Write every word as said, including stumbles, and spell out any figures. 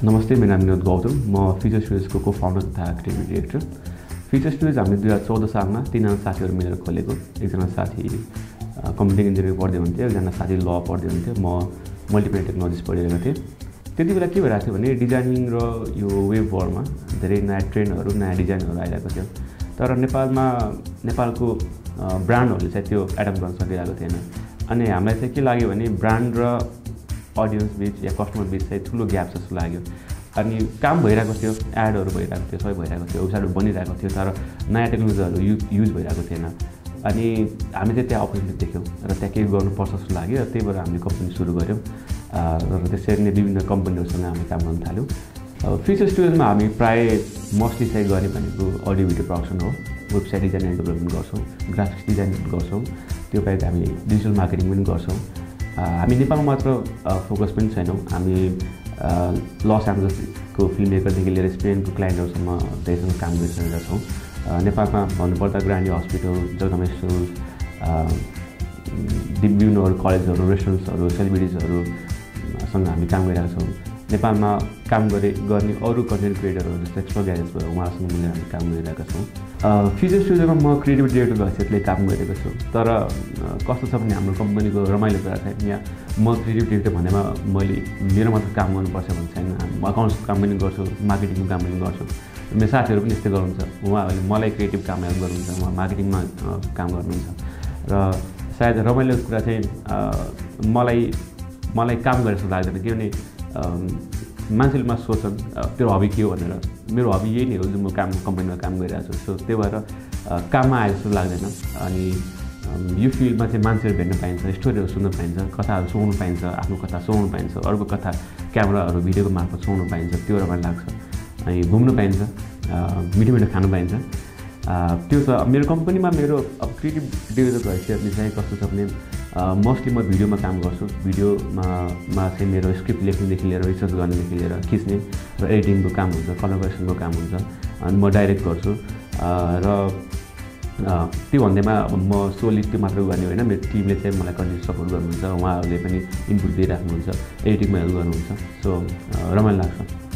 नमस्ते, मेरो नाम विनोद गौतम। म फ्युचर स्टुडियोजको को फाउन्डर तथा क्रिएटिभ डिरेक्टर। फ्युचर स्टुडियोज हामीले दुई हजार चौध सालमा तीनजना साथीहरू मिलेर खोलेको। एकजना साथी कम्प्युटर इन्जिनियरिङ पढ्दै हुन्थ्यो, एकजना साथी ल पढ्दै हुन्थ्यो, म मल्टिमिडिया टेक्नोलोजिस पढिरहेको थिएँ। त्यति बेला के भइरहेको थियो भने डिजाइनिङ र यो वेब वर्ल्डमा धेरै नयाँ ट्रेन्डहरू, नयाँ डिजाइनहरू आइरहेको थियो। तर नेपालमा नेपालको ब्रान्डहरूले चाहिँ त्यो एडप्ट गर्न सकिरहेको थिएन। अनि हामीलाई चाहिँ के लाग्यो भने ब्रान्ड र अडियन्स बिच या कस्टमर बिच चाहिँ ठुलो ग्याप जस्तो लाग्यो। अनि काम भइरहेको थियो, एडहरू भइरहेको थियो, सबै भइरहेको थियो, वेबसाइटहरू बनिरहेको थियो, तर नयाँ टेक्नोलोजीहरू यु युज भइरहेको थिएन। अनि हामी चाहिँ त्यहाँ अपर्च्युनिटी देख्यौँ र त्यहाँ केही गर्नुपर्छ जस्तो लाग्यो र त्यही भएर हामीले कम्पनी सुरु गऱ्यौँ र त्यसरी नै विभिन्न कम्पनीहरूसँग हामी काम गर्न थाल्यौँ। फ्युचर स्टुडियोजमा हामी प्रायः मोस्टली चाहिँ गर्ने भनेको अडियो भिडियो प्रडक्सन हो। वेबसाइट डिजाइन एन्ड डेभलपमेन्ट गर्छौँ, ग्राफिक्स डिजाइन गर्छौँ, त्यो बाहेक हामी डिजिटल मार्केटिङ पनि गर्छौँ। हामी नेपालमा मात्र फोकस पनि छैनौँ, हामी लस एन्जल्सको फिल्म मेकरदेखि लिएर स्पेनको क्लाइन्टहरूसम्म धेरैसँग काम गरिसकेका छौँ। नेपालमा भन्नुपर्दा ग्रान्डी हस्पिटल, जगदमेश्वर, विभिन्न अरू कलेजहरू, रेस्टुरेन्ट्सहरू, सेलिब्रिटिजहरूसँग हामी काम गरिरहेका छौँ। नेपालमा काम गरे गर्ने अरू कन्टेन्ट क्रिएटरहरू जस्तो एक्सप्लोर ग्यारेज भयो, उहाँहरूसँग मिलेर हामी काम गरिरहेका छौँ। फ्युचर स्टुडियोमा म क्रिएटिभ डिरेक्टरको हैसियतले काम गरेको छु। तर कस्तो छ भने हाम्रो कम्पनीको रमाइलो कुरा चाहिँ यहाँ म क्रिएटिभ डिरेक्टर भनेमा मैले मेरो मात्र काम गर्नुपर्छ भन्ने छैन। म अकाउन्ट्सको काम पनि गर्छु, मार्केटिङको काम पनि गर्छु। मेरो साथीहरू पनि यस्तै गर्नुहुन्छ, उहाँहरूले मलाई क्रिएटिभ काम हेल्प गर्नुहुन्छ, उहाँ मार्केटिङमा काम गर्नुहुन्छ। र सायद रमाइलो कुरा चाहिँ मलाई मलाई काम गरे जस्तो लाग्दैन, किनभने मान्छेले मा सोच्छन् त्यो हबी के हो भनेर। मेरो हबी यही नै हो जुन म काम कम्पनीमा काम गरिरहेको छु। सो त्यही भएर काममा आए जस्तो लाग्दैन। अनि यो फिल्डमा चाहिँ मान्छेहरू भेट्न पाइन्छ, स्टोरीहरू सुन्न पाइन्छ, कथाहरू सुनाउनु पाइन्छ, आफ्नो कथा सुनाउनु पाइन्छ, अर्को कथा क्यामेराहरू भिडियोको मार्फत सुनाउनु पाइन्छ, त्यो रमाइलो लाग्छ। अनि घुम्नु पाइन्छ, मिठो मिठो खानु पाइन्छ। त्यो छ मेरो कम्पनीमा। मेरो अब क्रिएटिभ डिरेक्टरको हैसियतले चाहिँ कस्तो छ भने मोस्टली म भिडियोमा काम गर्छु। भिडियोमा मा चाहिँ मेरो स्क्रिप्ट लेख्नेदेखि लिएर रिसर्च गर्नेदेखि लिएर खिच्ने र एडिटिङको काम हुन्छ, कलर करेक्सनको काम हुन्छ, अनि म डाइरेक्ट गर्छु। र त्यो भन्दैमा म सोली त्यो मात्र गर्ने होइन, मेरो टिमले चाहिँ मलाई कन्टिन्यू सपोर्ट गर्नुहुन्छ, उहाँहरूले पनि इनपुट दिइराख्नुहुन्छ, एडिटिङमा हेल्प गर्नुहुन्छ। सो रमाइलो लाग्छ।